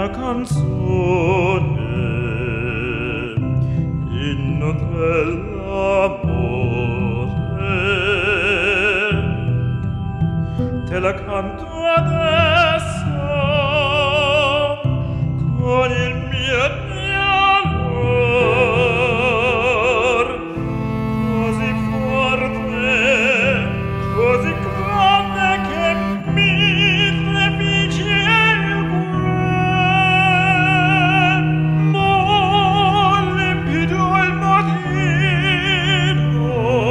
una canzone, inno dell'amore. Te la canto adesso con il mio dolor, così forte, così grande che mi trepige il cuore. Ma limpido il mattino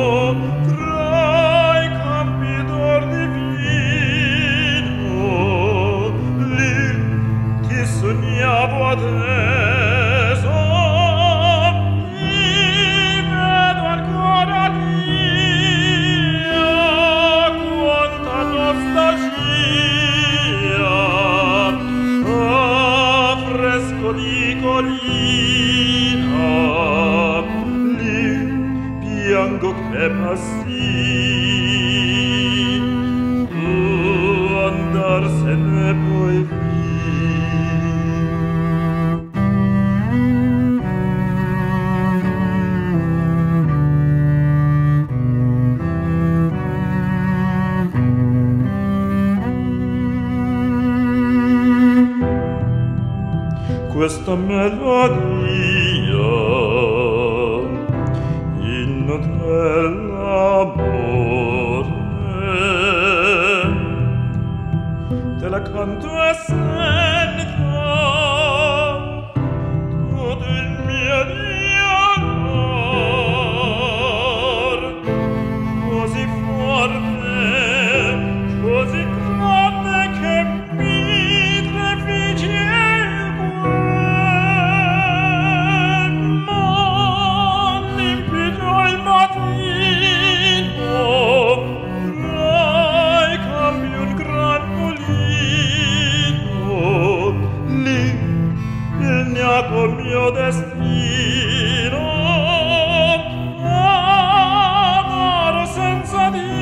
tra i campi d'or divino, lì ti sognavo adesso, ti vedo ancora lì, quanta nostalgia, fresco di collina, lì piango che passi, andarsene poi via. Questa melodia, inno dell'amore, te la canto e sento tutto il mio dolor, così forte, così grande che mi trepige il cuore. Ma limpido il mattino, tra i campi un gran mulino, lì il neato mio destino, amaro senza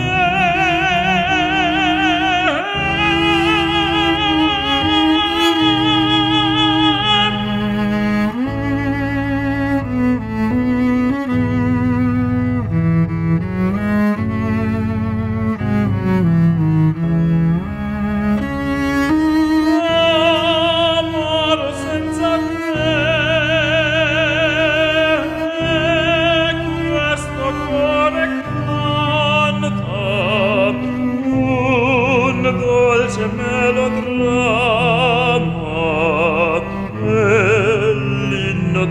amaro senza te, questo cuore canta un dolce melodramma, è l'inno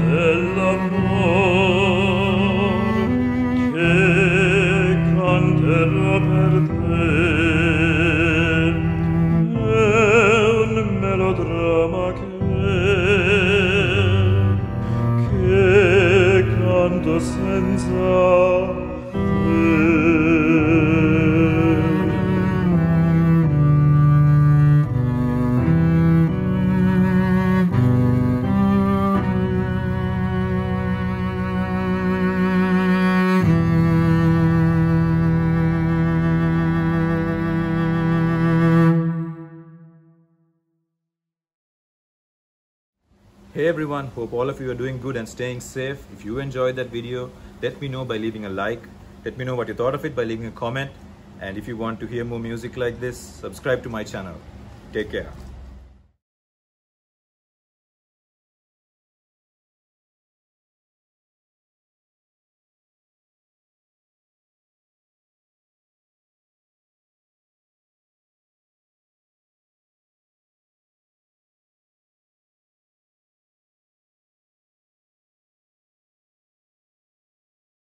dell'amore che canterò per te. È un melodramma che canto senza te. Hey everyone, hope all of you are doing good and staying safe. If you enjoyed that video, let me know by leaving a like. Let me know what you thought of it by leaving a comment. And if you want to hear more music like this, subscribe to my channel. Take care.